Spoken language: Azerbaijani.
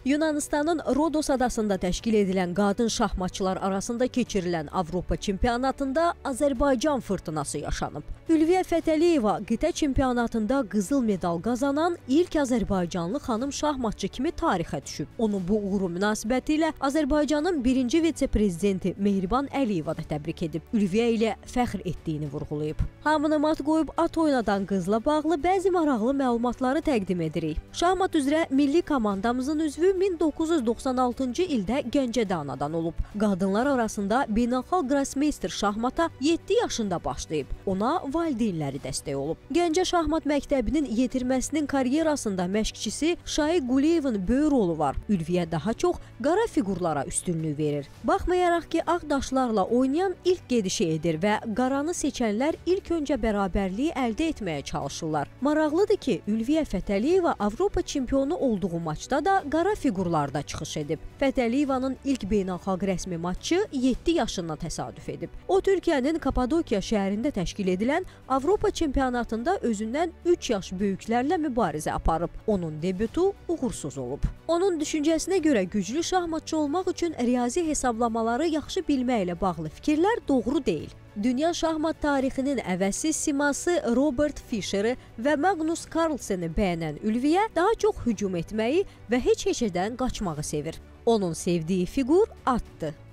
Yunanistanın Rodos adasında təşkil edilən qadın şahmatçılar arasında keçirilən Avropa çempionatında Azərbaycan fırtınası yaşanıb. Ülviyə Fətəliyeva qitə çempionatında qızıl medal qazanan ilk Azərbaycanlı xanım şahmatçı kimi tarixə düşüb. Onun bu uğuru münasibətilə Azərbaycanın birinci vitse-prezidenti Mehriban Əliyeva da təbrik edib. Ülviyə ilə fəxr etdiyini vurğulayıb. Hamını mat qoyub at oynadan qızla bağlı bəzi maraqlı məlumatları təqdim edirik. Şahmat üzrə milli komandamızın üzvü 1996-cı ildə Gəncədə anadan olub. Qadınlar arasında beynəlxalq qrossmeyster şahmata 7 yaşında başlayıb. Ona valideynləri dəstək olub. Gəncə Şahmat Məktəbinin yetirməsinin karyerasında məşqçisi Şahi Quliyevin böyük rolu var. Ülviyə daha çox qara fiqurlara üstünlük verir. Baxmayaraq ki, ağ daşlarla oynayan ilk gedişi edir və qaranı seçənlər ilk öncə bərabərliyi əldə etməyə çalışırlar. Maraqlıdır ki, Ülviyə Fətəliyeva Avropa çempionu olduğu maçda da qara fiqurlarda çıxış edib. Fətəliyevanın ilk beynəlxalq rəsmi matçı 7 yaşına təsadüf edib. O, Türkiyənin Kapadokiya şəhərində təşkil edilən Avropa çempionatında özündən 3 yaş böyüklərlə mübarizə aparıb. Onun debutu uğursuz olub. Onun düşüncəsinə görə güclü şahmatçı olmaq üçün riyazi hesablamaları yaxşı bilməklə bağlı fikirlər doğru deyil. Dünya şahmat tarixinin əvəzsiz siması Robert Fisheri və Magnus Carlsen'i bəyənən Ülviyə daha çox hücum etməyi və heç-heçədən qaçmağı sevir. Onun sevdiyi fiqur atdır.